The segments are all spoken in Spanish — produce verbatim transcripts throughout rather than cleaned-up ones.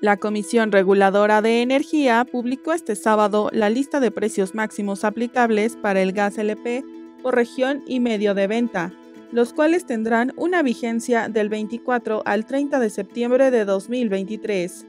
La Comisión Reguladora de Energía publicó este sábado la lista de precios máximos aplicables para el gas L P por región y medio de venta, los cuales tendrán una vigencia del veinticuatro al treinta de septiembre de dos mil veintitrés.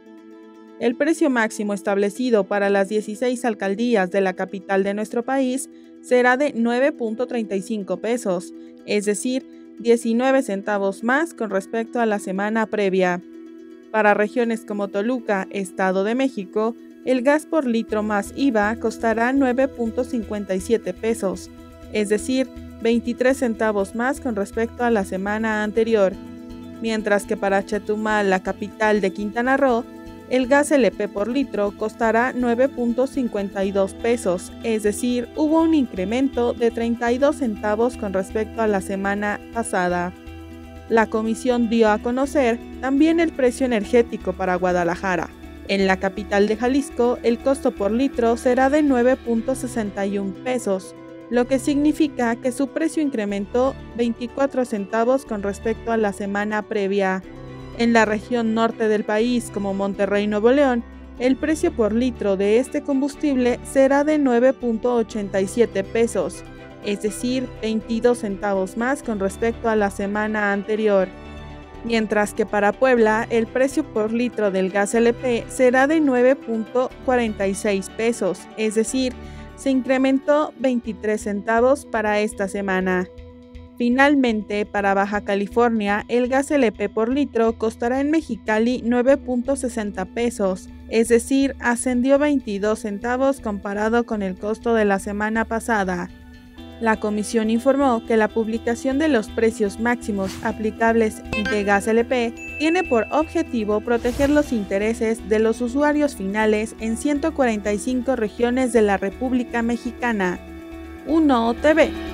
El precio máximo establecido para las dieciséis alcaldías de la capital de nuestro país será de nueve punto treinta y cinco pesos, es decir, diecinueve centavos más con respecto a la semana previa. Para regiones como Toluca, Estado de México, el gas por litro más I V A costará nueve punto cincuenta y siete pesos, es decir, veintitrés centavos más con respecto a la semana anterior, mientras que para Chetumal, la capital de Quintana Roo, el gas L P por litro costará nueve punto cincuenta y dos pesos, es decir, hubo un incremento de treinta y dos centavos con respecto a la semana pasada. La comisión dio a conocer también el precio energético para Guadalajara. En la capital de Jalisco, el costo por litro será de nueve punto sesenta y un pesos, lo que significa que su precio incrementó veinticuatro centavos con respecto a la semana previa. En la región norte del país, como Monterrey, Nuevo León, el precio por litro de este combustible será de nueve punto ochenta y siete pesos, es decir, veintidós centavos más con respecto a la semana anterior. Mientras que para Puebla, el precio por litro del gas L P será de nueve punto cuarenta y seis pesos, es decir, se incrementó veintitrés centavos para esta semana. Finalmente, para Baja California, el gas L P por litro costará en Mexicali nueve punto sesenta pesos, es decir, ascendió veintidós centavos comparado con el costo de la semana pasada. La comisión informó que la publicación de los precios máximos aplicables de gas L P tiene por objetivo proteger los intereses de los usuarios finales en ciento cuarenta y cinco regiones de la República Mexicana. uno T V